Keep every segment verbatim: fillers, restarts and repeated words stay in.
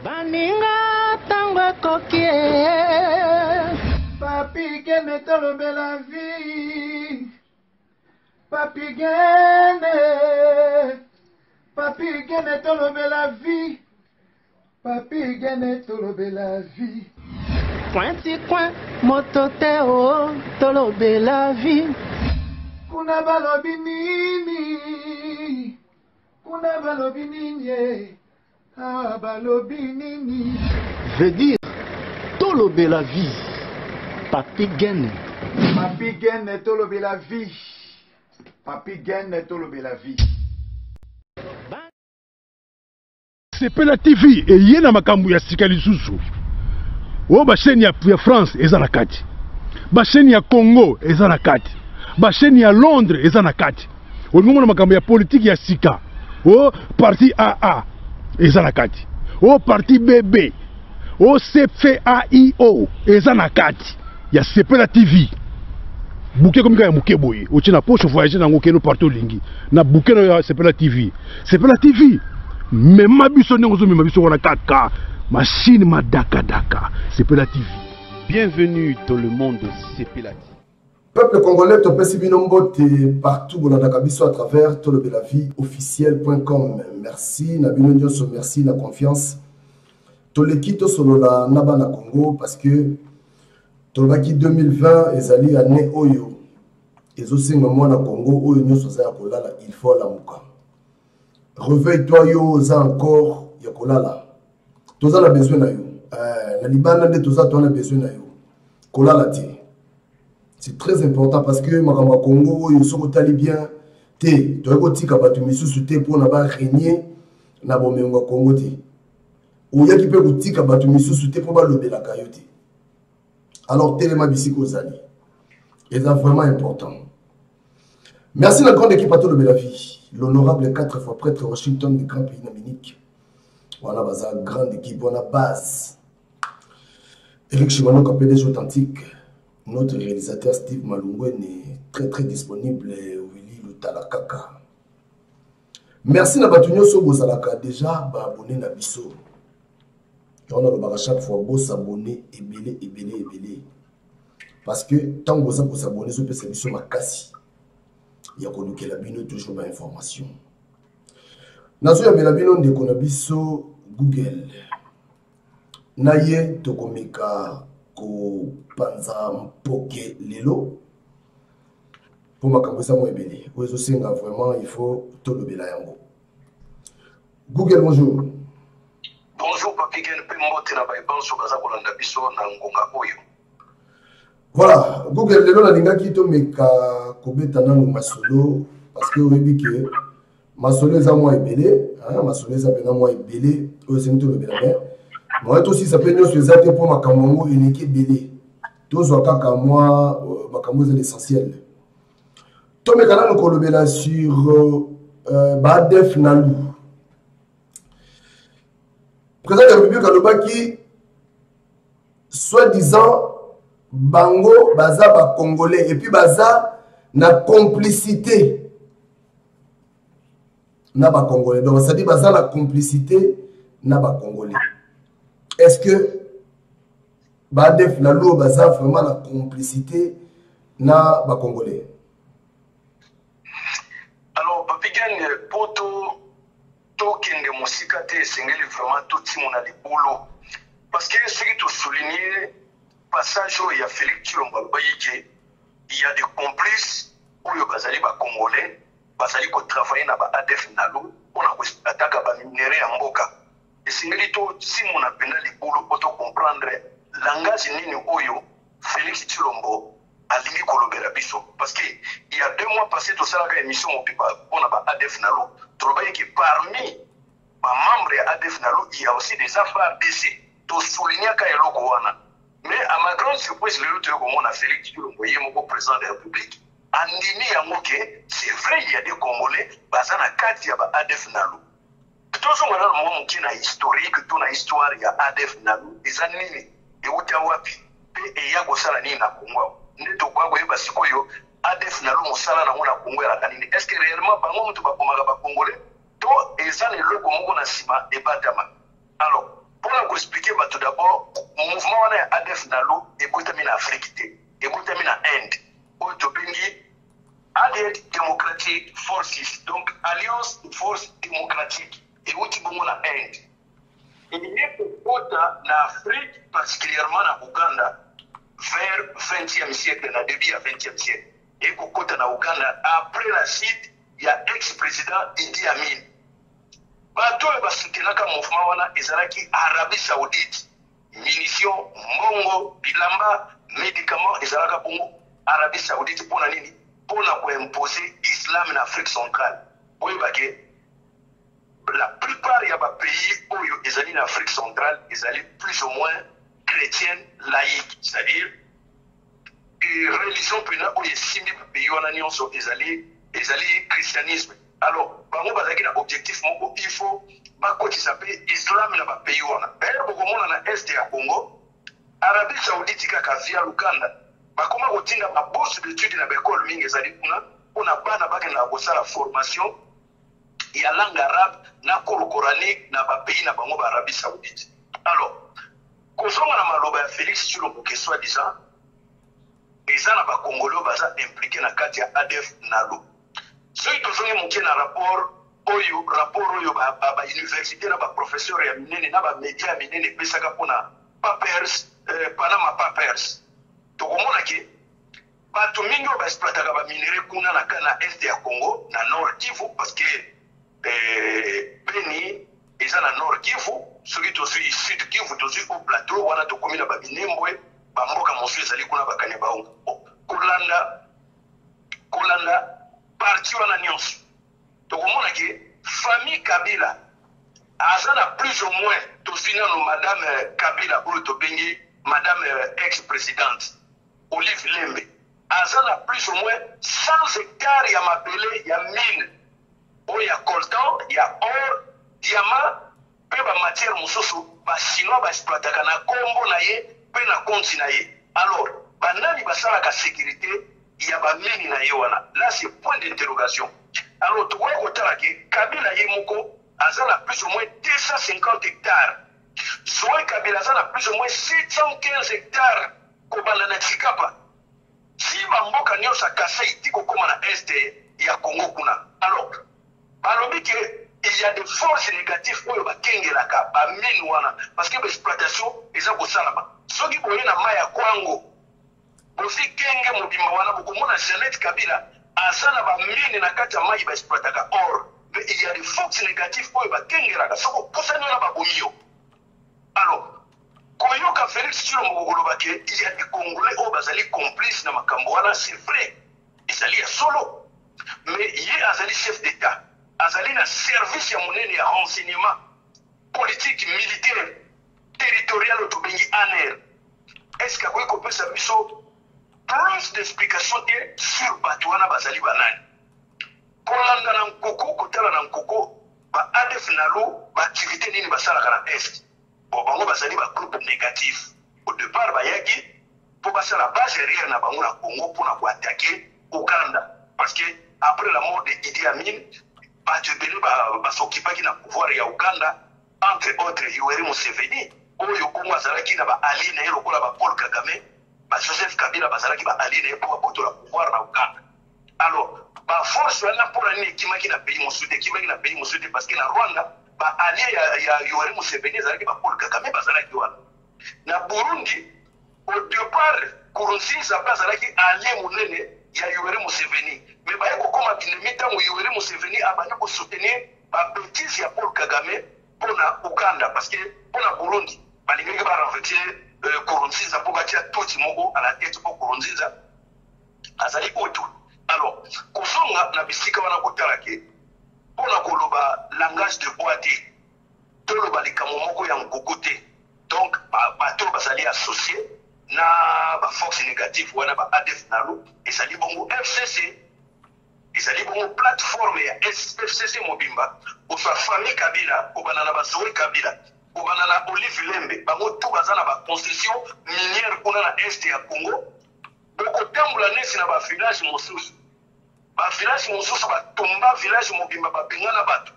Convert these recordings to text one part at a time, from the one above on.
Baninga tango kokie Papi gene tolobe la vie Papi gene Papi gene tolobe la vie Papi gene tolobe la vie Pointi coin mototeo tolobe la vie Kuna balobi nini Kuna balobi nini Ah, balobi nini veut dire tolobe la vie. Papi gene. Papi gene tolobe la vie. Papi gene tolobe la vie. Sepela T V et yena makambu ya sika lisusu. O ba chaîne ya France eza na kati. Ba chaîne ya Congo eza na kati. Ba chaîne ya Londres eza na kati. O ngomona makambu ya politique ya sika. O parti A A eza na kati. O parti B B. O C F A I O eza na kati. Ya Sepela T V. Bouquet comme ya muke boye. O tina poche voyager na ngokeno partout lingi. Na bouquet na Sepela T V. Sepela T V. Mais ma biso n'engo mi ma biso wana kaka. Machine ma daka daka. Sepela T V. Bienvenue dans le monde de Sepela T V. Peuple congolais, tu peux binombote partout dans la biso à travers tolobelavi officiel point com. Merci, na binonyoso, merci, na confiance. Tolekito solo la naba na Congo parce que tolobaki deux mille vingt ezali année oyo. Ezosenga moi na Congo oyo nyoso za kolala il faut la muka. Réveille-toi yo za encore ya kolala. Toza na besoin na yo. Euh na libana de toza to na besoin na yo. Kolala ti. C'est très important parce que Makamba Congo, ils sont allés bien. Té, tu as dit que tu as mis sous té pour ne pas régner na bomengo Congo té. Ou y a qui peut dire que tu as mis sous té pour pas lever la caillotte. Alors téléma bisiko zali. Et c'est vraiment important. Merci la grande équipe à tout le la vie. L'honorable quatre fois prêtre Washington du grand pays d'Amérique. Voilà, bah grande équipe, on a base. Eric Chimano, P D G authentique. Notre réalisateur Steve Malungwen est très très disponible au Vili Lutalakaka. Merci na batunyo so bozalaka déjà ba abonné na biso. On a le chaque fois beau s'abonner et belé et belé et belé. Parce que tant que vous s'abonner sur P C biso makasi. Il y a connu que la bino toujours ba information. Nazo ya bela bino de konabiso Google. Naye tokomeka ko panza mpoke lelo pour makambo sa mo ebele ozo senga vraiment il faut to lobela yango. Google bonjour. Bonjour papi gen pe mbote na ba banso baza kolanda biso na ngonga oyo. Voilà, Google lelo na lingaki to meka kobeta nanu masolo parce que oyebi ke masolo za mo ebele hein masolo za pena mo ebele ozo senga to lobela bien. Moi aussi ça peut nous faire pour ma camongo et l'équipe belé. Tous au cas moi ma camongo c'est l'essentiel. Toi mes canaux nous collabons sur Badef Nalou. Président de la République Kalobaki soi-disant Bango baza ba congolais et puis baza na complicité na ba congolais. Donc ça dit baza la complicité na ba congolais. Est-ce que Badef Nalo baza vraiment la complicité na ba congolais? Alors papi gen poto to kende musika te sengeli vraiment tout timon na libolo parce que ce qui te souligner passage où il y a Félix Tshilombo Bayike il y a des complices où yo bazali ba congolais bazali ko travailler na ba A D F Nalo on a attaquer ba minerais en mboka. Et si on a bien les boulots pour comprendre langage nini oyo Félix Tshilombo a lié kolobera biso parce que il y a deux mois passé tout ça la émission on a pas A D F Nalo trouvé que parmi les membres de A D F Nalo il y a aussi des affaires D C to souligner ka eloko wana mais à ma grande surprise le autre comme on a Félix Tshilombo yé mon président de la République andini ya moké c'est vrai il y a des Congolais bazana kati ya ba A D F Nalo. Tout ce monde qui a historique, tout na histoire ya A D F Nalo, eza nini e uta wapi pe e ya kosala nini na Congo. Ndeto kwa kwa yeba sikoyo A D F Nalo mosala na mona Congo ya kanini. Est-ce que réellement bango mutu ba komaka ba Congolais to eza le loko moko na sima e batama. Alors, Pour vous expliquer tout d'abord, le mouvement A D F Nalo est en Afrique, est en Inde. Au Tobingi, Allied Democratic Forces, donc Alliance de Forces Démocratiques, et où tu en Inde. Et il y a en Afrique, particulièrement en Ouganda, vers le vingtième siècle, dans le début du vingtième siècle. Et au côté en Ouganda, après la chute, il y a ex-président Idi Amin. Bato e basoutenaka mouvement wana ezalaki Arabie Saoudite. Munitions, mbongo, bilamba, médicaments ezalaka bongo Arabie Saoudite pour nini? Pour imposer l'islam en Afrique centrale. Oyo bake la plupart ya ba pays oyo ezali en Afrique centrale ezali plus ou moins chrétienne laïque, c'est-à-dire et religion pena oyo simbi ba pays wana nyonso ezali ezali christianisme. Alors, bango bazaki na objectif moko il faut bakoti s'appelle islam na ba pays wana. D'ailleurs bokomona na est ya Congo, Arabie Saoudite kaka via Lukanda, bakoma kotinga ba bourse d'études na bekole mingi ezali kuna, ona bana bake na kosala formation ya langue arabe na cours coranique na ba pays na bango ba Arabie Saoudite. Alors, kozonga na maloba ya Félix Tshilombo ke soi-disant eza na ba Congolais baza impliqué na kati ya A D F Nalo. Ceux qui ont monté un rapport, oyo rapport oyo ba ba université na ba professeur ya minene na ba média minene pesaka pona papers eh, Panama Papers. To komona ke bato mingi ba exploitaka ba minerai kuna na kana est ya Congo na Nord Kivu parce que eh, Beni eza na Nord Kivu, celui to sur Sud Kivu to sur au plateau wana to komina ba minembwe ba mboka mosu ezali kuna ba kaneba ongo. Kolanda Kolanda parti wana nyonso tokomona ke famille Kabila azana plus ou moins tosina no madame Kabila oyo tobengi madame ex-présidente Olive Lembe azana plus ou moins cent hectares ya mabele ya mine oyo ya coltan ya or diamant pe ba matière mosusu ba chinois ba exploitaka na kombo na ye pe na compte na ye. Alors banani basalaka sécurité il y a pas mini na yewana. Là c'est point d'interrogation. Alors tu vois que Kabila Yemoko a plus ou moins deux cent cinquante hectares. Zoé Kabila a plus ou moins sept cent quinze hectares. Kobana na Tshikapa. Si Bamboka nyo sa kasa itiko koma na est ya Congo kuna. Alors, balobi que il y a des forces négatives pour ba kengelaka ba mine wana parce que l'exploitation eza ko salama. Soki boye na maya Kwango Bosi Kenge mobimba wana bokomona Jeannette Kabila azana ba mine na kati ya mai ba exploitaka or. Mais il y a des forces négatives pour ba kengelaka soko posani na ba bomio. Alors, koyoka Félix Tshilombo Golobake, il y a des Congolais au bazali complices na makambo wana, c'est vrai. Ezali ya solo. Mais il y a azali chef d'État. Azali na service ya monene ya renseignement politique militaire territorial au Tobengi A N R. Est-ce qu'il y a quoi ça biso plus d'explications sur Batouana Bazali Banani. Kolanda na Nkoko, Kotala na Nkoko, ba A D F Nalo, ba activité nini basala kana est. Bon, bango bazali ba groupe négatif. Au départ, ba yaki, pour passer la base arrière na bango na Congo pour na attaquer Ouganda. Parce que après la mort de Idi Amin, ba Tebele ba s'occuper qui na pouvoir ya Ouganda, entre autres Yoweri Museveni, oyo Congo azalaki na ba ali na yelo kola ba Paul Kagame. Ba Joseph Kabila bazalaki ba aline pour poto la pouvoir na Uganda. Alors, ba force wana pour ani kimaki na pays mosude, kimaki na pays mosude parce que na Rwanda ba ali ya, ya Yoweri Museveni bazalaki ba Paul Kagame bazalaki wana. Na Burundi au départ Nkurunziza bazalaki ali munene ya Yoweri Museveni. Mais ba yako koma binemita mu Yoweri Museveni abana ko soutenir ba bêtise ya Paul Kagame pour na Uganda parce que pour na Burundi ba lingaki ba renverser Nkurunziza pour bâtir tout Timogo à la tête pour Nkurunziza azali oto. Alors kozonga na bisika wana kotalake pona koloba langage de boité toloba likamo moko ya ngokote. Donc bato bazali associé na ba force négative wana ba A D F Nalo ezali bongo F C C ezali bongo plateforme ya F C C mobimba ou sa famille Kabila ou banana ba Zoé Kabila ou banana Olive Lembe bango tout bazana ba concession minière kuna na est ya Congo boko tambula nesi na ba village mosusu ba village mosusu ba tomba village mobimba ba bengana bato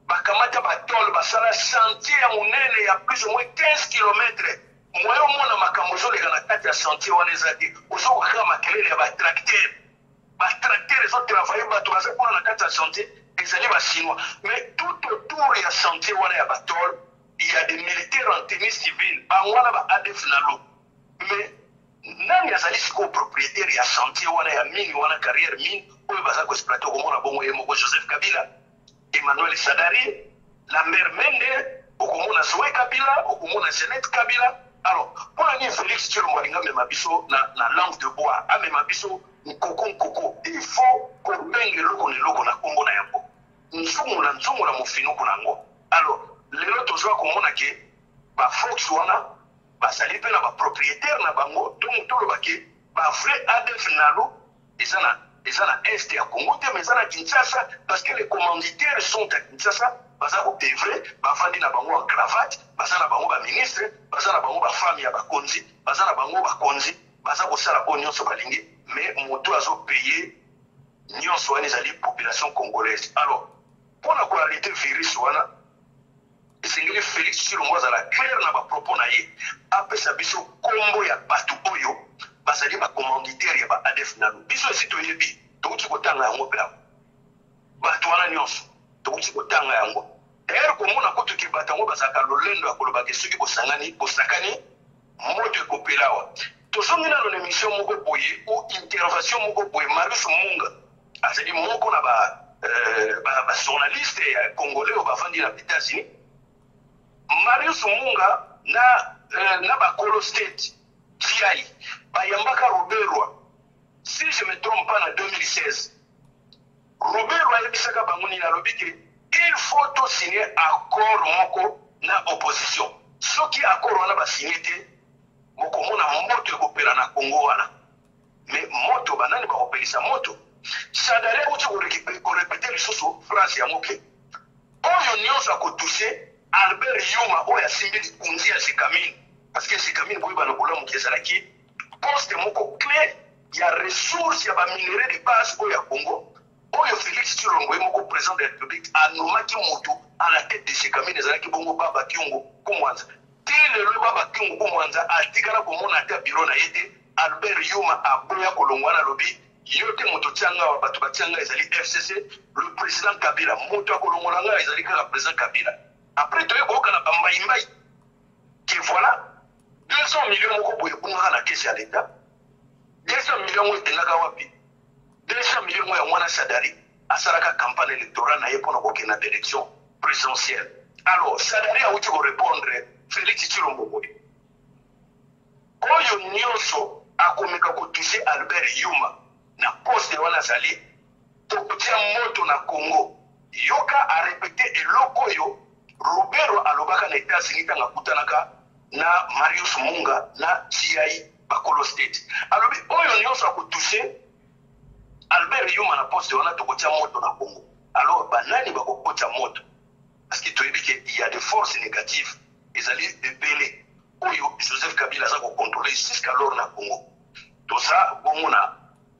bakamata batole basala chantier ya monene ya plus ou moins quinze kilomètres moyo mona makambo ezoleka na kati ya chantier wana eza te ozokokaka makelele ya batracteur batracteur ezotravaille bato baza kuna na kati ya chantier ezali bachinois mais tout autour ya chantier wana ya batole il y a des militaires en tenue civile bango wana ba A D F nalo mais nani azali sikoyo propriétaire ya chantier wana ya mine wana carrière mine oyo baza koexploite okomona bongo ye moko Joseph Kabila Emmanuel Sadari Lambert Mende okomona Zoé Kabila okomona Jeannette Kabila. Alors pour la Félix Tshilombo alinga mema biso na, na langue de bois amema biso nkoko nkoko il faut kobenge eloko na eloko na kombo na yango nzungu na nzungu na mofinuku nango. Alors lelo tozwa komona ke bafox wana basali mpe na bapropriétaire na bango donc toloba ke bavrai A D F nalo eza na eza na est ya Congo te mais eza na Kinshasa parce que les commanditaires sont à Kinshasa baza kodevre bafandi na bango en cravate baza na bango baministre baza na bango bafami ya bakonzi baza na bango bakonzi baza kosala oyo nyonso balingi mais moto azopaye nyonso wana ezali population congolaise. Alors mpona koarrete virus wana esengeli Félix Tshilombo azala clair na bapropos na ye apesa biso kombo ya bato oyo bazali bacommanditaire ya ba A D F nalo biso esi toyebi tokuti kotanga yango mpenako bato wana nyonso tokuti kotanga yango d'ailleurs komona kotoki bato yango bazalaka lolendo ya kolobaka soki bosangani bosakani moto ekopela awa tozongi nano na émission moko boye o intervention moko boye Marius Munga azali moko na bajournaliste ya congolais oyo bafandi na États-Unis. Marius Munga na na bakolo state T I bayambaka Robert Roy si je me trompe pas en deux mille seize Robert Roy ayebisaka bango nini alobi ke il faut to signer accord moko na opposition soki accord wana basigne te mokomona moto ekopela na Congo wana mais moto banani bakopelisa moto Sadari uti korepete lisusu France ya moke oyo nyonso akotouche Albert Yuma oyo asimbi likunzi ya Sekamine parce que Sekamine boye banokola moke ezalaki poste moko clé ya ressource ya baminere de base oyo ya Congo oyo Félix Tshilombo ye moko président de la République anomaki moto à la tête de Sekamine ezalaki bongo Baba Kyungu Kumwanza te lelo Baba Kyungu Kumwanza atikala komona ata biro na yete Albert Yuma aboya kolongwana lobi yote moto tianga wa bato batianga ezali F C C le président Kabila moto akolongola nga ezali kaka président Kabila. Après toye koyoka na bambaimbai que voilà deux cents millions moko boye bungaka na kesi ya l'État deux cents millions oyo etengaka wapi deux cents millions oyo ya mwana Sadari asalaka campagne électorale na ye mpona kokenda na élection présidentielle. Alors Sadari awuti korépondre Félix Tshilombo boye oyo nyonso akomeka kotouche Albert Yuma na poste wana azali tokotia moto na Congo yoka arepete eloko oyo Robert alobaka na États-Unis tanga kutanaka na Marius Munga na T I bakolo state alobi oyo nyonso akotouche Albert Yuma na poste wana tokotia moto na Congo. Alors banani bakokota moto parce que toyebi ke il y a des forces négatives ezali ebele oyo Joseph Kabila aza kocontrôler jusqu'alors na Congo tosa bomona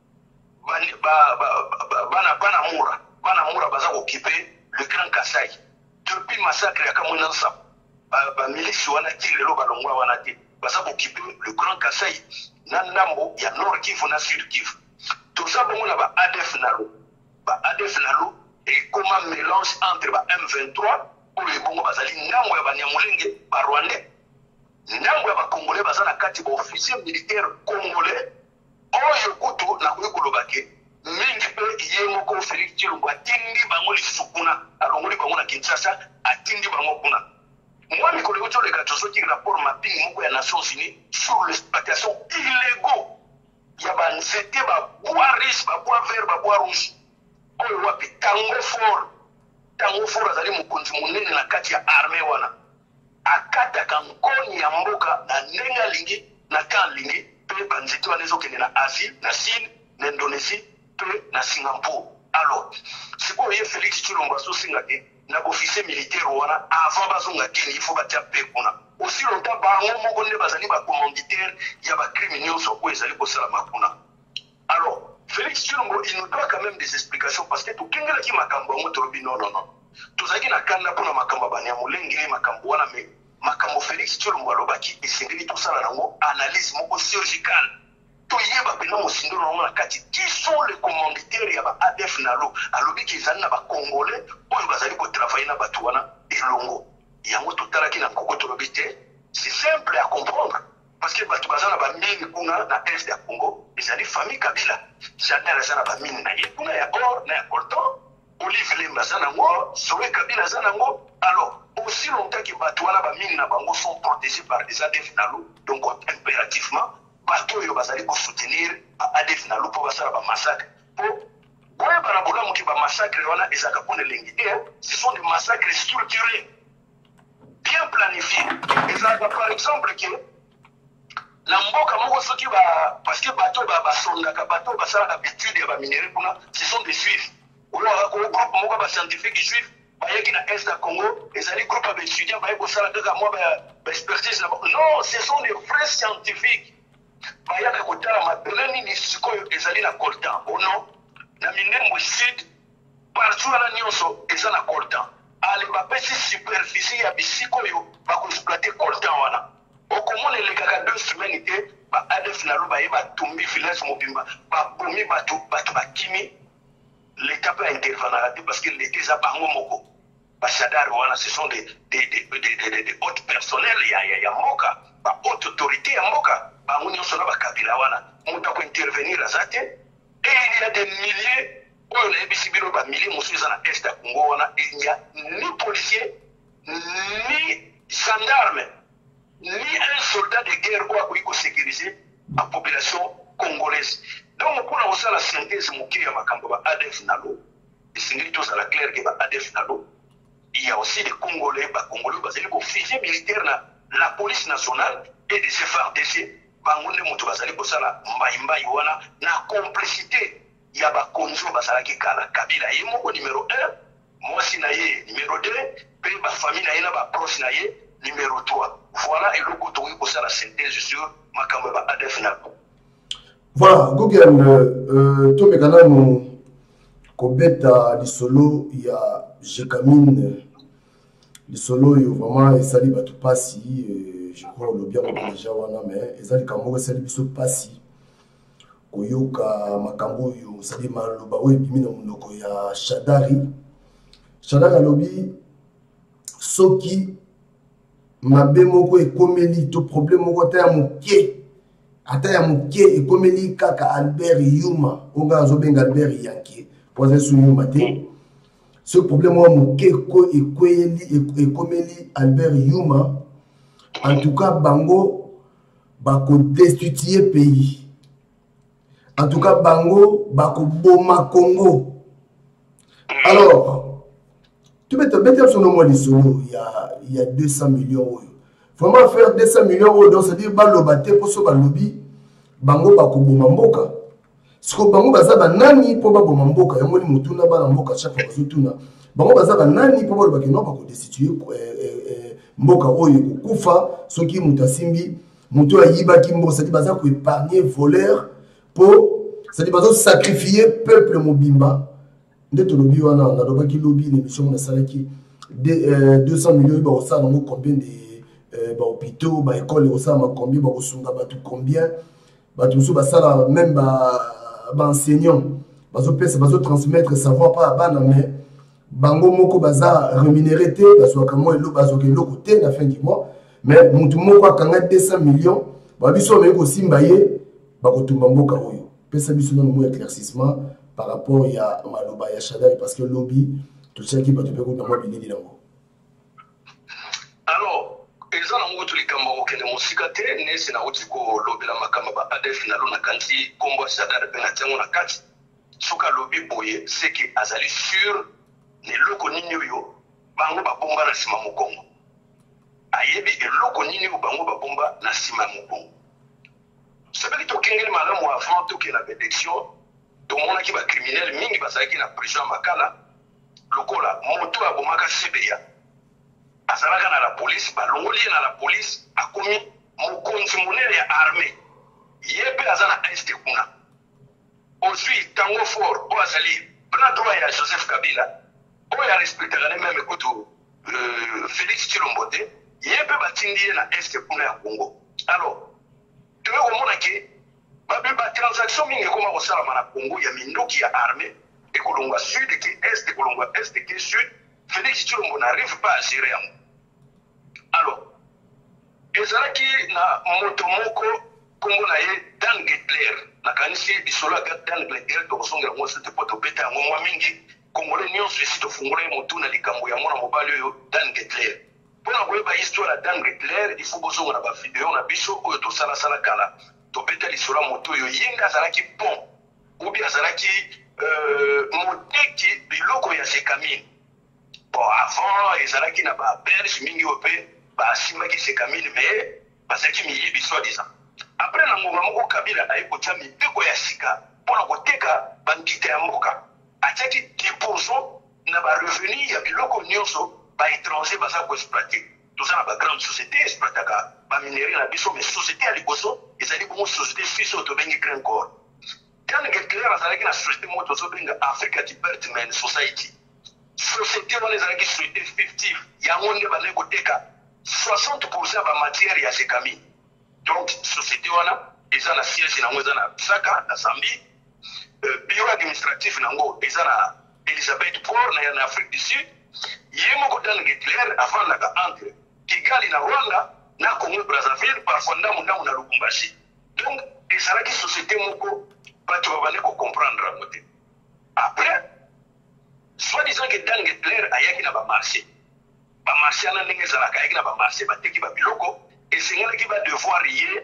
bana bana mura bana mura baza kokipe le Grand Kasai depuis massacre ya Kamwina Nsapu ba milice wana tilelo balongwa wana te baza kokipe le Grand Kasai na ndambo ya Nord Kivu na Sud Kivu tosa bomona ba A D F nalo ba A D F nalo et comme un mélange entre ba M vingt-trois oyo bongo bazali ndambo ya Banyamulenge ba Rwandais ndambo ya ba Congolais baza na kati ba officier militaire congolais oyo kutu na kuyikoloba ke mingi pe ye moko Félix Tshilombo atindi bango lisusu kuna alongoli bango na Kinshasa atindi bango kuna moi mikolo oyo toleka tozoki rapport mapping moko ya Nations Unies sur l'exploitation illégaux ya banzete babois riche babois vert babois rouge oyo wapi tango fort tango fort azali mokonzi monene na kati ya armée wana akataka nkoni ya mboka na ndenge alingi na kan alingi pe banzete wana ezokende na Asie na Chine na Indonésie pe na Singapour. Alors sikoyo ye Félix Tshilombo azosinga te na officier militaire wana avant bazonga kini il faut batia pe kuna aussi longtemps bango moko nde bazali bacommanditaire ya bacrime nyonso oyo ezali kosala makuna. Alors Félix Tshilombo il nous doit quand même des explications parce que tokengelaki makambo yango tolobi non non non tozalaki na kanda mpona makambo ya banyamulenge makambo wana me makambo Félix Tshilombo alobaki esengeli tosala nango analyse moko chirurgicale toyeba pena mosindo nango na kati qui sont les commanditaires ya ba A D F nalo alobi ki ezali na bacongolais oyo bazali kotravaille na bato wana elongo yango totalaki na nkoko tolobi te c'est simple à comprendre parce que bato baza na bamini kuna na est ya Congo ezali famille Kabila Janel aza na bamini na ye kuna ya or na ya coltan Olive Lemba aza nango Zoé Kabila aza nango alors aussi longtemps que bato wana bamini na bango sont protégés par des A D F nalo donc impérativement bato yo bazali ko soutenir A D F nalo po basala ba massacre po boye bana bolamu ki ba massacre wana ezaka pone lengi ce sont des massacres structurés bien planifiés ezaka par exemple que na mboka moko soki ba parce que bato ba basondaka bato basala habitude ya ba minerais kuna ce sont des juifs ou ko groupe moko ba scientifique juif bayaki na est ya Congo ezali groupe ba étudiants bayeko sala kaka moi ba expertise non ce sont des vrais scientifiques bayaka kotala mabele nini sikoyo ezali na coltan ono na Minembwe Sud partout wana nyonso eza na coltan ale bapesi superficie ya bisikoyo bakoexploite coltan wana okomona elekaka deux semaines te ba A D F nalo baye batumbi village mobimba babomi bato bato bakimi l'état peut intervenir parce que l'état eza bango moko basadari wana ce sont des des des des des, des hautes personnels ya ya ya mboka ba haute autorité ya mboka bango nyonso na bakabila wana moto ko intervenir azate et il y a des milliers oyo na ebisi bino ba milliers mosusu eza na est ya Congo wana il n'y a ni policier ni gendarme ni un soldat de guerre oyo akoki kosécuriser la population congolaise donc kuna kosala synthèse moke ya makambo ba A D F nalo esengeli tozala clair ke ba A D F nalo il y a aussi des Congolais ba Congolais bazali officier militaire na la police nationale et des F A R D C bango nde moto bazali kosala mbaimbai wana na complicité ya bakonzo bazalaki kala Kabila ye moko numéro un mwasi na ye numéro deux pe bafamille na ye na baproche na ye numéro trois voilà eloko tokoki kosala synthèse sur makambo ya ba A D F nalo. Voilà, Google, euh, tout le monde kobeta lisolo ya Jekamine lisolo yo vraiment esali batu pasi je crois le bien déjà wana mais ezali kamoko esali biso pasi koyoka makambo yo sali maloba oyo bimi na munoko ya Shadari Shadari alobi soki mabe moko ekomeli to problème moko ta ya mokie ata ya mokie ekomeli kaka Albert Yuma onga azobenga Albert Yanke poza su Yuma te ce problème wa mokie ko ekweli ekomeli Albert Yuma en tout cas bango bako destituer pays en tout cas bango bako boma Congo alors tu peux te mettre sur le mot de solo il y a il y a deux cents millions. Vraiment faire deux cents millions euros, donc c'est-à-dire balobate pour ce balobi, bango bako bomamboka. Ce que bango bazaba nani pour babo mamboka, yambo ni mutuna bala mboka chaque fois bazotuna. Bango bazaba nani pour balo bakino bako destituer mboka oyo kufa, soki mutasimbi, mutu ayiba kimbo, c'est-à-dire baza ko épargner voleur pour c'est-à-dire bazo sacrifier peuple mobimba. Ndето lobi wana na lobaki lobi l'émission na salaki deux cents millions ba osala ngo combien de ba hôpitaux ba école osala combien ba osunga ba tout combien ba tout so ba sala même ba ba enseignant bazo pesa bazo transmettre savoir pas bana mais bango moko baza rémunéré te bazo kamo elo bazo ke loko te na fin du mois mais mutu moko akanga deux cents millions ba biso me ko simba ye ba ko tumba mboka oyo pesa biso na mo éclaircissement par rapport à maloba ya Shadari parce que lobby tout ça qui va te faire na moi bilili nango. Alors eza na ngo tulikambo okele musika te nesi na uti ko lobby la makamba ba A D F nalo na kanti kombo Shadari pe na tsango na kati suka lobby boye c'est que azali sur ne loko nini yo bango ba bomba na sima mokongo ayebi eloko nini yo bango ba bomba na sima mokongo sabeli to kengeli malamu avant to ke la élection tout le monde qui va criminel mingi bazaki na prison makala lokola moto abomaka Siberia azalaka na la police balongoli na la police akomi mokonzi monene ya armée yebe azana est kuna aujourd'hui tango fort o azali bras droit ya Joseph Kabila oyo arespectaka ne meme kutu euh, Félix Tshilombo te ye mpe batindi ye na este kuna ya Congo. Alors toye komona ke babe batransaction mingi ekoma kosalama na Congo ya mindoki ya armée ekolongwa sud ke est ekolongwa est ke sud. Félix Tshilombo n'arrive pas à gérer yango. Alors ezalaki na moto moko kombo na ye Dan Getler nakanisi bisolo ya Dan Getler tokosongela ngo sete po tobeta yango mwa mingi Congolais nyonso esi tofungula ye motu na likambo ya mwana mobali oyo Dan Getler. Mpona koyeba histoire ya Dan Getler il faut bozonga na bavideo na biso oyo tosalasala kala tobeta lisolo ya moto oyo ye nde azalaki pont obi azalaki euh, moteki biloko ya sekamine. Bon avant ezalaki na baberge mingi oyo mpe basimaki sekamine mais bazalaki miyibi soi-disant. Après na ngonga moko Kabila aye kotia mibeko ya sika mpona koteka bandite ya mboka atiaki dix pour cent na barevenu ya biloko nyonso baétranger baza koexploite. Toza na bagrande société exploitaka baminere na biso mais société ya liboso ezali bongo société fils oyo tobengi Grand Corps. Dan Getler azalaki na société moko tozobenga Africa Development Society. Société wana ezalaki société fictive yango nde bazali koteka soixante pour cent ba matière ya sekamine. Donc société wana eza na siège nango eza na Saka na Zambie. Euh, bureau administratif nango eza na Elizabeth Port na na Afrique du Sud. Ye moko Dan Getler avant naka entre Kigali na Rwanda na Congo Brazzaville parfois ndamu ndamu na Lubumbashi. Donc ezalaki société moko bato babane ko comprendre yango te. Après soi-disant que Dan Getler ayaki na ba marché. Ba marché ana ndenge ezalaka ayaki na ba marché bateki ba biloko esengelaki ba devoir ye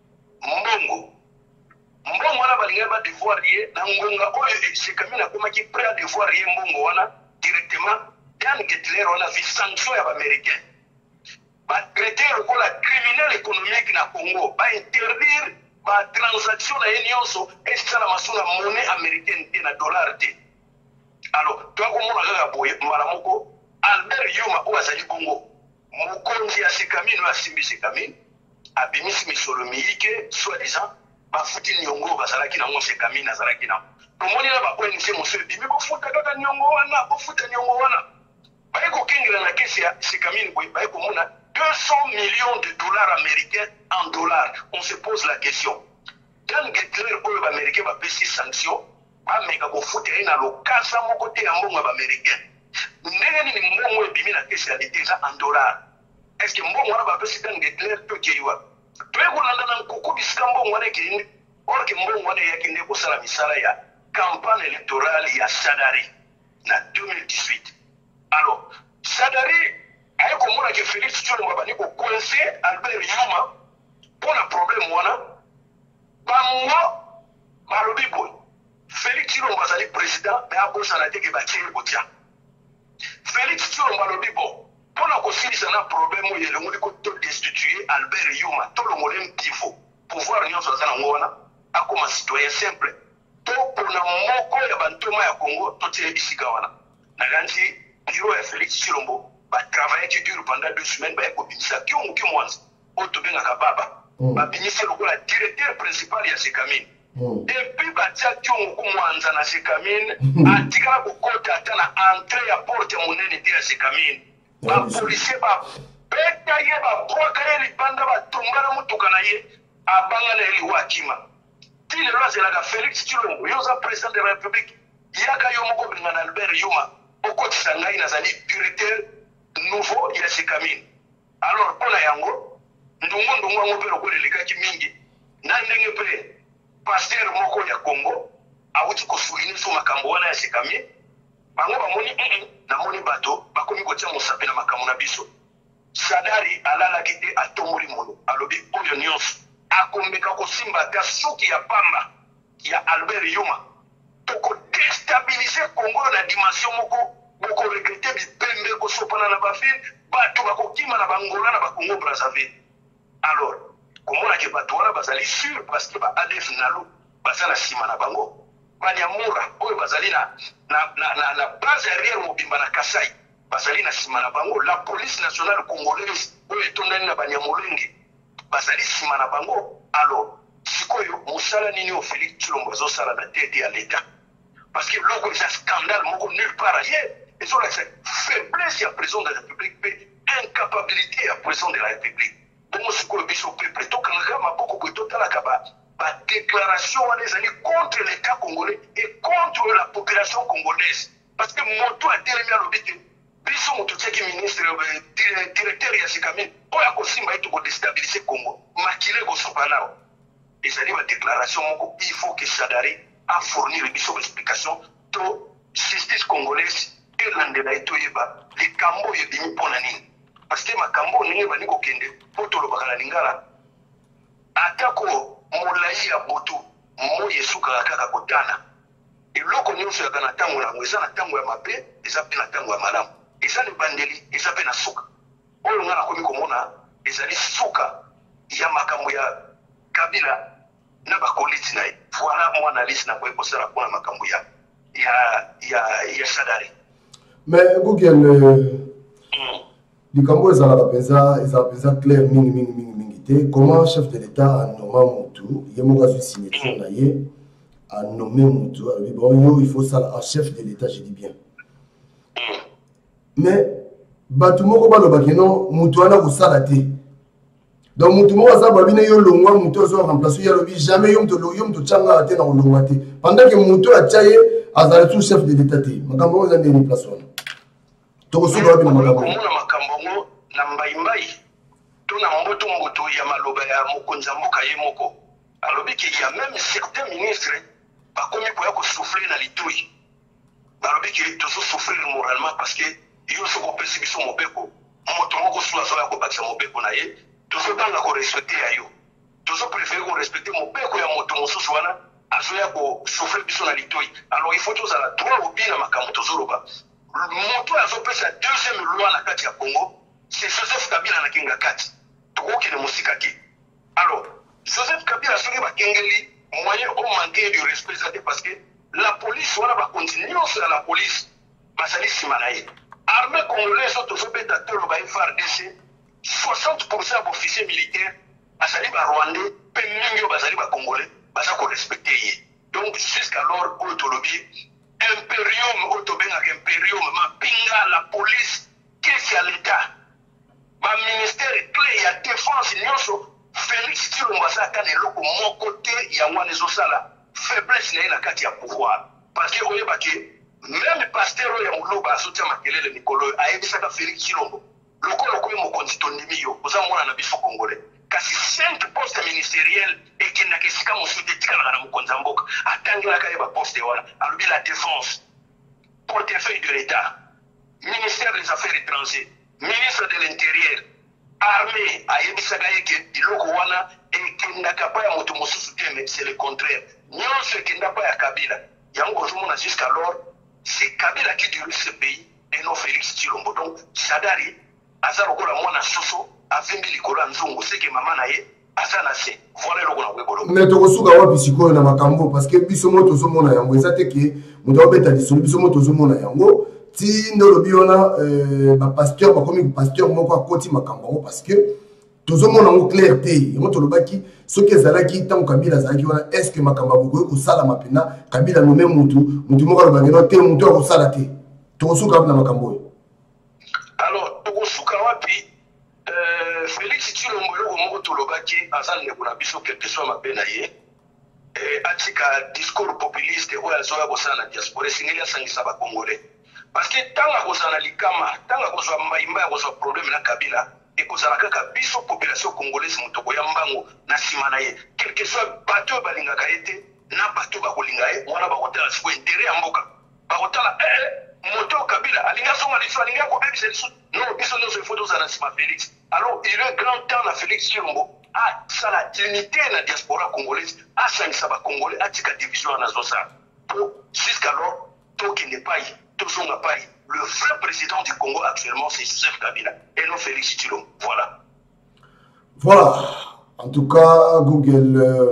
mbongo. Mbongo wana balinga ba devoir ye na ngonga oyo sekamina akomaki prêt à devoir ye mbongo wana directement Dan Getler wana vi sanction ya ba américain. Ba traité lokola criminel économique na Congo ba interdire ba transaction na ye nyonso esala masuna monnaie américaine te na dollar te. Alors toi komona kaka boye mara moko Albert Yuma oyo azali Congo mokonzi ya sekamine oyo asimbi sekamine abimisi misolo miyike soi-disant bafuti niongo bazalaki nango sekamine azalaki nango tomoni na ba O N G mosusu ebimi bofuta kaka niongo wana bofuta niongo wana baye kokengela na kesi ya sekamine boye baye komona deux cents millions de dollars américains en dollars. On se pose la question Dan Getler oyo baaméricain bapesi sanction bameka kofuta ye na lokasa moko te ya mbongo ya baaméricain. Ndenge nini mbongo ebimi na kesi ya leta eza en dollars? Est-ce que mbongo wana bapesi Dan Getler tokeyiwa toye kolanda na nkoko bisika mbongo wana ekende or ke mbongo wana eyaki nde kosala misala ya campagne électorale ya Sadari na deux mille dix-huit. Alors Sadari aye komona ke Félix Tshilombo bani kocoince Albert Yuma mpona problème wana bango balobi boye Félix Tshilombo azali président me abosana te ke batie ye kotia. Félix Tshilombo alobi bo mpona kosilisa na problème oyo elongoli kodestitue Albert Yuma tolongole mpivo pouvoir nyonso aza nango wana akoma citoyen simple to mpona moko ya bantoma ya Congo totie bisika wana nakanisi bureau ya Félix Tshilombo batravaillaki dur pendant deux semaines baye kobimisa kiongo kimwanza oyo tobengaka baba babimisi lokola directeur principal ya sekamine. Depuis batia kiongo kumwanza na sekamine atikala kokota ata na entrée ya porte ya monene te ya sekamine. Bapolisier babeta ye babwaka ye libanda batonga na motuka na ye abanga na ye liwa akima ti lelo azelaka Félix Tshilombo yo oza président de la République yaka yo moko benga na Albert Yuma okotisa ngai nazali directeur nouveau ya sekamine. Alors mpona yango ndungu ndungu yango mpe lokola elekaki mingi na ndenge mpe pasteur moko ya Congo awuti kosuline so makambo wana ya sekamine bango bamoni mm namoni bato bakomi kotia mosape na makambo na biso. Sadari alalaki te atomboli mono alobi oyo nyonso akombeka kosimba ata suki ya pamba ya Albert Yuma tokodestabilize Congo na dimension moko bokoregrete bipembe kosopana na bavile bato bakokima na bangola na bakongo Brazzaville. Alors komona ke bato wana bazali sûr parce que ba A D F nalo baza na nsima na bango banyamura oyo bazali na na na na, na base arrière mobimba na Kasai bazali na nsima na bango. La police nationale congolaise oyo etondani na banyamulenge bazali nsima na bango. Alors sikoyo mosala nini o Félix Tshilombo azosala na tete ya l'État parce que loko eza scandale moko nulle part ailleurs. Et faiblesse ya président de la République mpe incapabilité ya président de la République. Bongo sikoyo biso peuple tokangaka maboko boye totalaka badéclaration wana ezali contre l'état congolais et contre la population congolaise. Parce que moto atelemi alobi te biso moto tiaki ministre directeur ya Sikami oyo akosimba ye tokodestabilise Congo makile kosupa nao. Ezali badéclaration moko il faut que Shadari a fournir biso explication to justice congolaise elandela ye toyeba likambo ebimi mpona nini. Parce que makambo ndenge bani kokende po tolobaka na lingala atako molai ya boto moyi esukaka kaka kotana eloko nyonso yaka na ntango yango eza na ntango ya mabe eza mpe na ntango ya malamu eza na ebandeli eza mpe na suka oyo nga nakomi komona ezali suka ya makambo ya Kabila na bakoliti na ye voilà mo analyse na koyi kosala mpona makambo ya ya ya ya Shadari. Mais Google likambo ezalaka mpenza ezalaka mpenza clair mingi mingi mingi mingi te. Comment chef de l'état anoma motu ye moko azwi signature na ye anommé motu alobi bon yo il faut sala en chef de l'état je dis bien. Mais bato moko balobaki non motu wana kosala te. Donc motu moko aza babine yo longwa motu azo remplacer ye alobi jamais yo motu yo motu tshanga te na kolongwa te pendant que motu atya ye azala tout chef de l'état te makambo oyo eza ndeni place wana tokosuka wapi na makambo makambo na mbaimbai to na mboto mboto ya maloba ya mokonza mboka ye moko alobi ke ya même certains ministres bakomi koya kosouffler na litui balobi ke tozo souffrir moralement parce que yo soko pesi biso mobeko moto moko sula soya ko bakisa mobeko na ye tozo tanga ko respecter ya yo tozo préférer ko respecter mobeko ya moto mosusu wana azoya ko souffrir biso na litui. Alors il faut tous à la droit au bien makambo tozo roba moto azopesa deuxième loi na kati ya Congo c'est Joseph Kabila na kinga kati tokoki na musika te. Alors Joseph Kabila soki bakengeli moyen au manquer du respect parce que la police wana ba continuer sur la police basali sima na ye armée congolaise tozobeta tolo ba F A R D C soixante pour cent d'officiers militaires basali ba rwandais pe mingi basali ba congolais basa ko respecter ye. Donc jusqu'alors autolobie impérium autobenga impérium mapinga la police qu'est-ce à l'état ma ministère clé ya défense nyonso Félix Tshilombo saka ne loko mon côté ya wana ezosala faiblesse na na kati ya pouvoir parce que oyeba ke même pasteur ya muluba asotia makelele mikolo ayebisaka Félix Tshilombo lokolo ko mokonzi tondimi yo ozamona na biso congolais kasi cinq postes ministériels ekendaka esika mosusu te tikalaka na mokonzi ya mboka atangelaka ye baposte wana alobi la défense portefeuille de l'état ministère des affaires étrangères ministre de l'intérieur armée ayebisaka ye ke biloko wana ekendaka pa ya moto mosusu te mais c'est le contraire nyonso ekenda pa ya Kabila yango ozomona jusqu'alors c'est Kabila qui dirige ce pays et non Félix Tshilombo. Donc Shadari aza lokola mwana soso avimbi likolo nzungu seke mama na ye aza na se voilà loko na webolo mais tokosuka wapi sikoyo na makambo parce que biso moto ozomona yango eza te ke moto obeta lisolo biso moto ozomona yango ti ndolobi wana euh, ba pasteur ba komi pasteur moko akoti makambo parce que tozomona ngo clair te yango tolobaki soki ezalaki tango Kabila azalaki wana est-ce que makambo bokoyi kosala mapena Kabila nome mutu mutu moko alobaki no te mutu akosala te tokosuka wapi na makambo oyo. Alors tokosuka wapi euh, Félix Tshilombo eloko moko tolobaki aza ndeko na biso quelque soit mapena ye atika discours populiste oyo azoya kosala na diaspora esengeli asangisa bakongolais parce que tanga kozala likama tanga kozwa mbaimba ya kozwa problème na Kabila ekozala kaka biso population congolaise motoko ya mbango na nsima na ye quelque soit bato oyo balingaka ye te na bato bakolinga ye wana bakotala sikoyo intere ya mboka bakotala eh, moto Kabila alingi azonga liso alingi akobebisa liso non biso nyonso ifo tozala na nsima Félix. Alors il est grand temps na Félix Tshilombo asala unité na diaspora congolaise asangisa bakongolais atika division wana azosala po jusqu'alors tokende pai tozonga pai. Le vrai président du Congo actuellement, c'est Joseph Kabila et non Félix Tshilombo. Voilà. Voilà. En tout cas, Google, euh,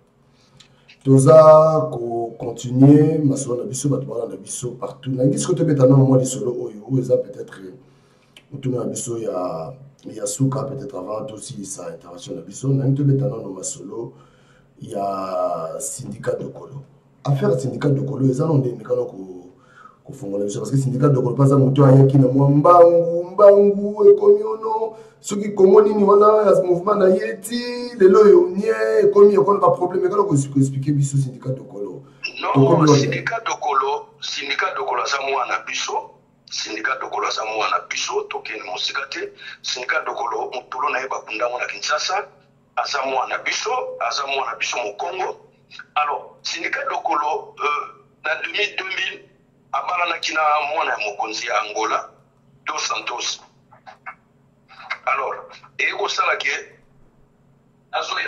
Toza, ko continuer, Masolo Nabiso, Batouala Nabiso, partout. N'importe quoi, tu peux t'en moi les solo, ou ça peut-être, ou tout Nabiso, il y a, il y a Souka peut-être avant aussi sa intervention Nabiso. N'importe quoi, t'en moi solo, il y a syndicat de Colo. Affaire syndicat de Colo, ils en ont des mécanos kofongola biso parce que syndicat dokolo pas moto ayaki na mwa mbangu mbangu ekomi ono soki kongo nini wana ya mouvement na yeti lelo yo nie ekomi ekomi ba problème kala ko expliquer biso syndicat dokolo non syndicat dokolo syndicat dokolo za mwana biso syndicat dokolo za mwana biso tokeni musika te syndicat dokolo mutulo na yeba kundango na Kinshasa aza mwana biso aza mwana biso mu Congo. Alors syndicat dokolo euh, na deux mille abala na kina mwana ya mokonzi ya Angola Dos Santos. Alors ego salake azoya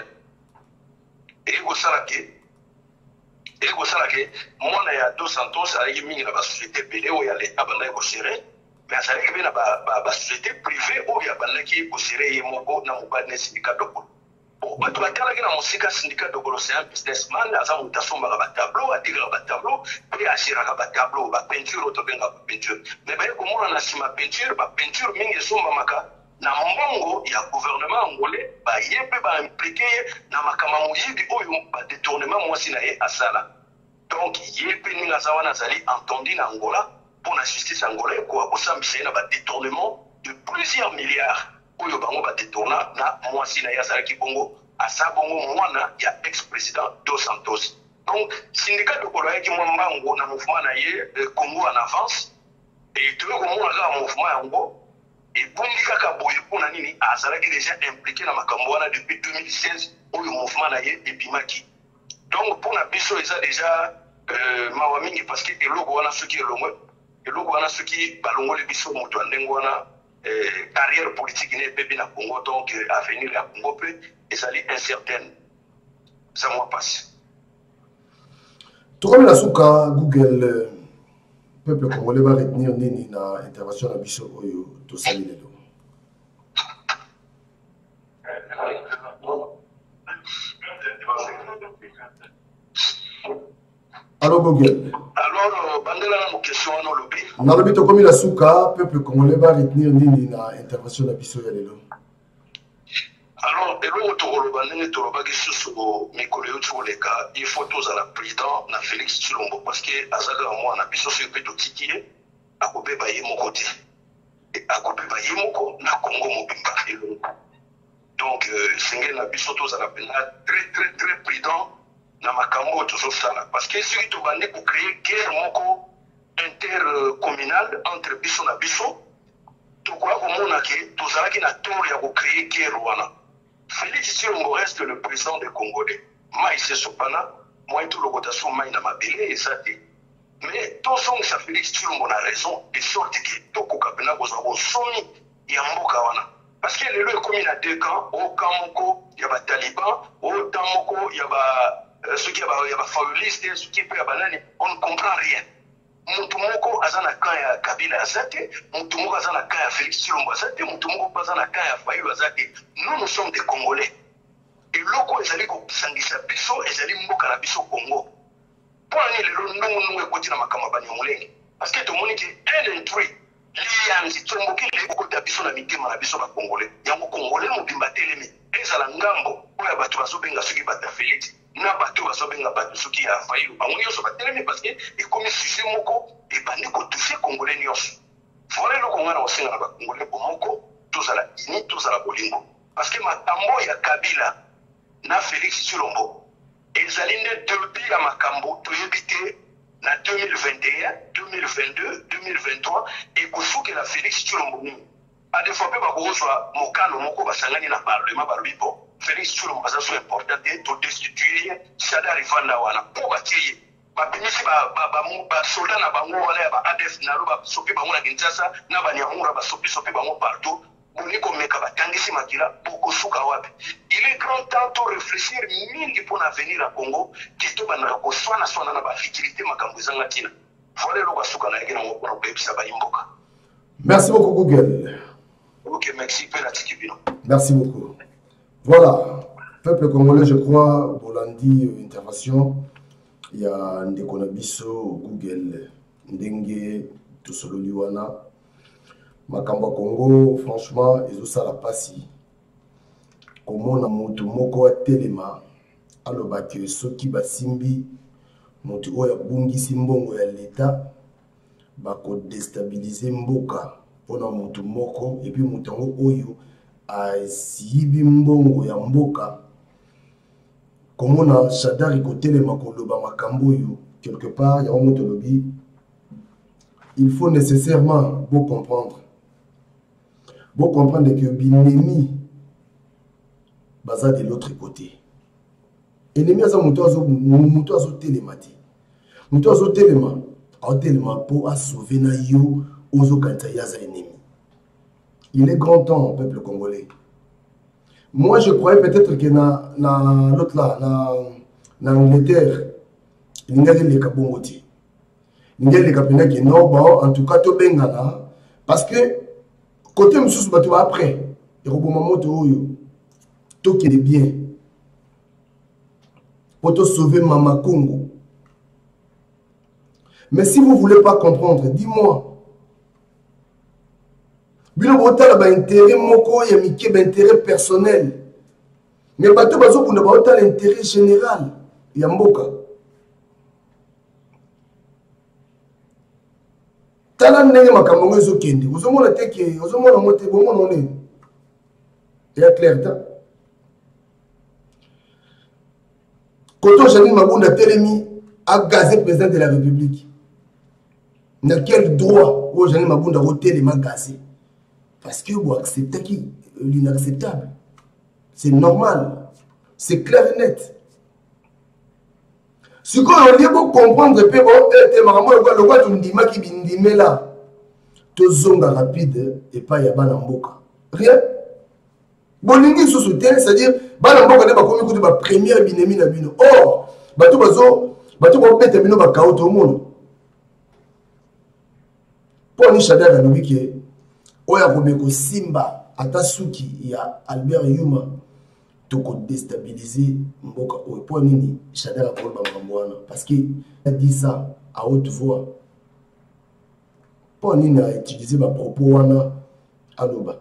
ego salake ego salake mwana ya Dos Santos ali mingi na ba société belé o ya leta banda ko sere mais azalaki be na ba ba société privée o ya banda ki ko sere ye moko na mobane syndicat dokolo. Bon, bato batalaki na mosika syndicat dokolo c'est un businessman aza mutu asombaka batableau atikaka batableau mpe asiraka batableau bapeinture oyo tobengaka bapeinture mais baye komona na nsima peinture bapeinture mingi esombamaka na mbongo ya gouvernement angolais baye mpe baimplike ye na makambo moyibi oyo badetournement mwasi na ye asala. Donc ye mpe ndenge aza wana azali entendi na Angola mpo na justice angolais kosambisa ye na badetournement de plusieurs milliards oyo bango badetourna na mwasi na ye azalaki bongo asa bongo mwana ya ex-président Dos Santos. Donc syndicat dokolo ayaki mwa mbango na mouvement na ye Congo en avance et toye komona kaka mouvement yango ebongi kaka boye mpona nini azalaki déjà impliqué na makambo wana depuis deux mille seize oyo mouvement na ye ebimaki. Donc mpona biso eza déjà euh, mawa mingi parce que eloko wana soki elongwe eloko wana soki balongoli biso moto ya ndenge wana Euh, carrière politique n'est pas bien à Congo, donc euh, avenir à Congo peut et ça est incertaine. Ça m'a passé. Tout comme la souka Google, peuple congolais va retenir nini na intervention à Bisso Oyo, tout ça il est là. Alors Google. Alors, bandela na question no lobi. Na lobi to komi la souka, peuple congolais va retenir nini na intervention na biso ya lelo. Alors, eloko to koloba ndenge to loba kisusu mikolo yo tsoleka, il faut tous à la président na Félix Tshilombo parce que azaga moi na biso so pe to tikiye akobe ba ye moko te. Et akobe ba ye moko na Congo mobimba eloko. Donc, euh, singé na biso tous à la très très très prudent. Na makambo tozosala parce que soki tobandi kocréer guerre moko intercommunale entre biso na biso tokoya komona ke tozalaki na tort ya kocréer guerre wana. Félix Tshilombo reste le président des Congolais. Mai sesopana moi tolokota so mai na mabele eza te mais tozongisa Félix Tshilombo na raison de sorte ke tokoka mpena kozwa bosomi ya mboka wana parce que lelo ekomi na deux camps o camp moko ya bataliban o camp moko ya ba ceux qui ont fabulistes, ceux qui peuvent banani, on ne comprend rien. Mutumoko azana kaya Kabila azate, Mutumoko azana kaya Félix Tshilombo azate, Mutumoko azana kaya Fayou azate. Nous nous sommes des Congolais. Et loko ezali ko sangisa biso ezali mboka na biso Congo. Pour ani lelo ndongo ndongo ekoti na makama bani mulenge. Parce que tout le monde dit un intrus. Lianzi tsomboki le ko ta biso na mitema na biso ba Congolais. Yango Congolais mobimba telemi. Ezala ngambo oya bato bazobenga soki bata Félix. Na bato bazobenga bato soki ya Fayou bango nyonso batelemi parce que ekomi sujet moko ebandi kotouche Congolais nyonso. Voilà eloko nga na kosenga na bakongolais bomoko tozala ini tozala bolingo parce que makambo ya Kabila na Félix Tshilombo ezali nde depuis ya makambo toyebi te na deux mille vingt et un, deux mille vingt-deux, deux mille vingt-trois ekosukela Félix Tshilombo nini ade fois mpe bakozwa mokano moko basangani na parlement balobi bo Félix Tshilombo aza so important te to destituer Sada Rivanda wana po batie ye babimisi basoldat na bango wana ya ba A D F nalo basopi bango na Kinshasa na banyamura basopi sopi bango partout boni komeka batangisi makila bokosuka wapi. Il est grand temps to réfléchir mingi pour l'avenir à Congo ke to bandaka koswana swana na bafikirité makambo ezanga tina voilà eloko asuka na yeke na mokolo koyebisa bayimboka. Merci beaucoup Google. Ok, merci pe na tiki bino. Merci beaucoup. Voilà, peuple congolais, je crois, Bolandi, intervention, il y a Ndeko Nabiso, Google, Ndenge, Tosolo Liwana, Makamba Congo, franchement, ils ont ça la passi. Comment na moto moko a telema, alo bati soki basimbi, moto oya bungi simbongo ya l'État, bako déstabiliser mboka pona mutu moko et puis mutango oyo azibi mbongo ya mboka komona Shadari kotele makoloba makambo yo quelque part ya moto lobi il faut nécessairement beau comprendre beau comprendre que binemi baza de l'autre côté ennemi aza muto azo muto azo telemati muto azo telema au telema pour a sauver na yo ozo kanta yaza ennemi. Il est grand temps, peuple congolais. Moi, je croyais peut-être que na, na l'autre là, na, na Angleterre, il n'y a pas de kabongoti. Il n'y a pas de qui non, bon, en tout cas, tout bengana. Parce que, côté monsieur bateau après, il y a un moment où tout qui est bien. Pour te sauver Mama Congo. Mais si vous ne voulez pas comprendre, dis-moi. Bino bota la ba intérêt moko ya mike ba intérêt personnel. Mais bato bazo kuna ba ota l'intérêt général ya mboka. Tala ndenge makambo ngezo kende. Ozomona teke, ozomona mote bomona one. Ya clair ta. Koto Janine Mabunda Telemi a gazé président de la République. N'a quel droit au Janine Mabunda hôtel m'a gazé? Parce que vous acceptez l'inacceptable. C'est normal. C'est clair et net. Ce qu'on a dit pour comprendre, c'est que le roi de Ndima qui est là, tout zonga rapide et pas ya banamboka. Rien. Bolingi sous soutien, c'est-à-dire, banamboka n'est pas comme une première binemi na bino. Or, batou bazo, batou ba pete bino ba kao tout le monde. Pour ni Shadari à l'obiki. Oya Romeko Simba atasuki ya Albert Yuma toko déstabiliser mboka oyo po nini Shadari pour bamwana parce qu'il a dit ça à haute voix po nini a utilisé ma propos wana aloba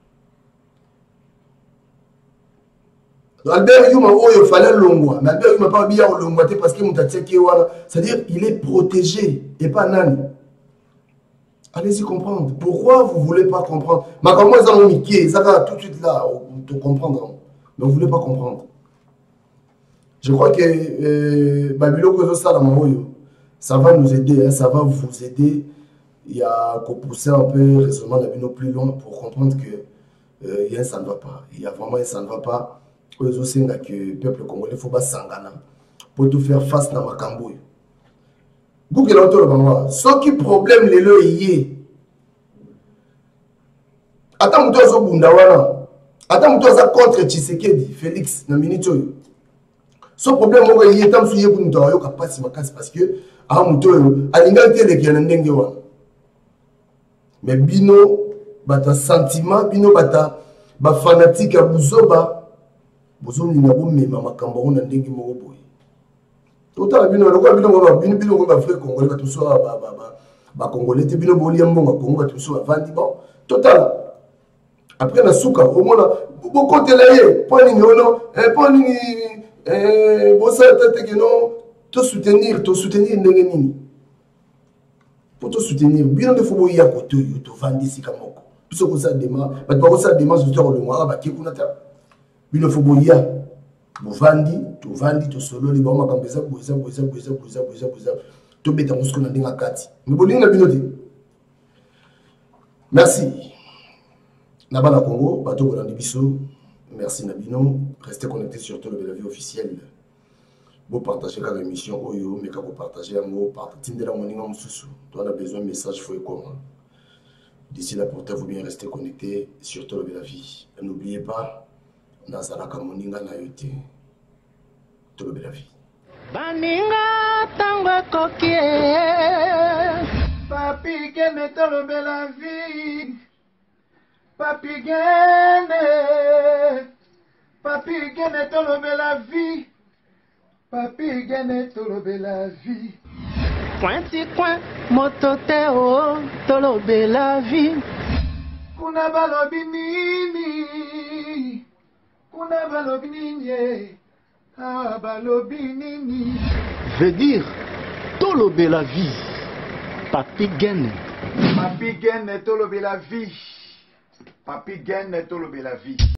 Albert Yuma oyo fallait longwa mais Albert Yuma pas bien longwa parce que mutatseki wana c'est-à-dire il est protégé et pas nani. Allez-y comprendre. Pourquoi vous ne voulez pas comprendre? Mais comme moi, ça va tout de suite là, pour comprendre. Mais vous ne voulez pas comprendre. Je crois que euh, Babylon, ça va nous aider, hein, ça va vous aider. Il y a qu'à pousser un peu le raisonnement de plus loin pour comprendre que euh, il y a un ça ne va pas. Il y a vraiment un ça ne va pas. Que le peuple congolais, il faut pas s'engager pour tout faire face à Makambo. Google autour de ce qui problème les le yé. Attends toi zo bundawana. Attends toi ça contre Tshisekedi Félix na minute. Ce problème mo yé tam su yé bunda yo kapasi makasi parce que a muto alinga tele ki na ndenge wana. Mais bino bata sentiment bino bata ba fanatique buzoba bozo linga bo mema makambo na ndenge mo boy. Total bino le quoi bino ba bino bino ba frère congolais ba tout ça ba ba ba congolais te bino boli mbonga Congo ba tout ça vandi bon total après la souka au moins bo côté là yé pas ni non eh pas ni eh bo ça tête que non te soutenir te soutenir ndenge nini pour te soutenir bino de faut ya côté yo to vandi sika moko biso ko ça dema ba ba ko ça dema je te le mois ba ki kuna ta bino faut ya Bovandi, tu vandi, tu solo, les bons makambo ça, boisa, boisa, boisa, boisa, boisa, boisa, tu bêta mousko na dinga kati. Mais bolinga na binote. Merci. Nabana Congo, bateau Bolandi Bisso. Merci Nabino. Restez connectés sur Tolo Bela Vie officielle. Vous partagez la émission Oyo, mais quand vous partagez un mot, partagez de la moninga moussou. Tu as besoin de message, il faut comment. D'ici là, portez-vous bien, restez connectés sur Tolo Bela Vie. N'oubliez pas. Nazalaka moninga na yote Tolo Bela Vie baninga tango kokie papi gene Tolo Bela Vie papi gene papi gene Tolo Bela Vie papi gene Tolo Bela Vie pointi coin motote o Tolo Bela Vie kuna balobi nini kuna balobi nini ah balobi nini veut dire Tolo Bela Vie Papi Gene. Papi Gene tolobe la vie. Papi Gene tolobe la vie.